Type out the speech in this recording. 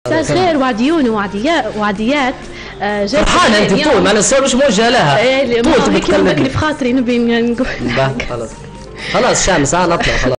غير وعديون وعديات. فرحانه انت طول ما نسولش مش موجهه لها. طول تبي تكلمني في خاطري نبي نقول خلاص شامس نطلع خلاص.